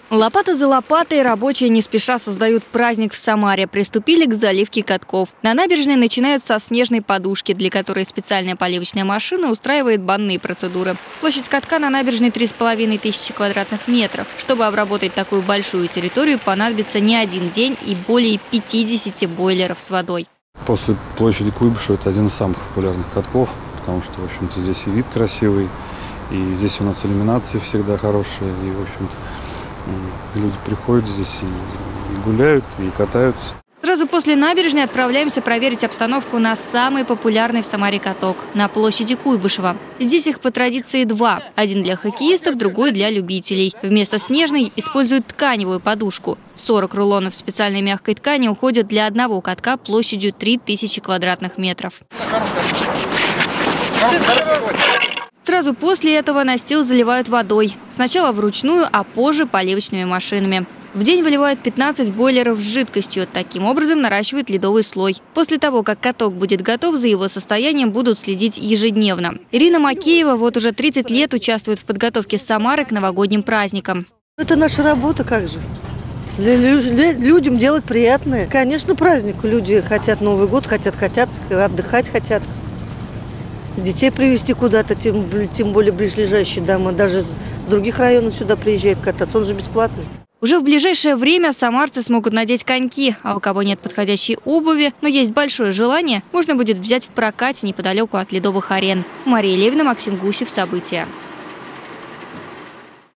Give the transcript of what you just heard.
Лопата за лопатой рабочие не спеша создают праздник в Самаре. Приступили к заливке катков. На набережной начинают со снежной подушки, для которой специальная поливочная машина устраивает банные процедуры. Площадь катка на набережной 3500 квадратных метров. Чтобы обработать такую большую территорию, понадобится не один день и более 50 бойлеров с водой. После площади Куйбышева это один из самых популярных катков, потому что, в общем-то, здесь и вид красивый, и здесь у нас иллюминация всегда хорошая, и, в общем-то, люди приходят здесь и гуляют, и катаются. Сразу после набережной отправляемся проверить обстановку на самый популярный в Самаре каток – на площади Куйбышева. Здесь их по традиции два. Один для хоккеистов, другой для любителей. Вместо снежной используют тканевую подушку. 40 рулонов специальной мягкой ткани уходят для одного катка площадью 3000 квадратных метров. Сразу после этого настил заливают водой. Сначала вручную, а позже поливочными машинами. В день выливают 15 бойлеров с жидкостью. Таким образом наращивают ледовый слой. После того, как каток будет готов, за его состоянием будут следить ежедневно. Ирина Макеева вот уже 30 лет участвует в подготовке Самары к новогодним праздникам. Это наша работа, как же. Людям делать приятное. Конечно, праздник. Люди хотят Новый год, хотят отдыхать хотят. Детей привезти куда-то, тем более близлежащие дома. Даже с других районов сюда приезжают кататься, он же бесплатный. Уже в ближайшее время самарцы смогут надеть коньки, а у кого нет подходящей обуви, но есть большое желание, можно будет взять в прокате неподалеку от ледовых арен. Мария Левина, Максим Гусев. События.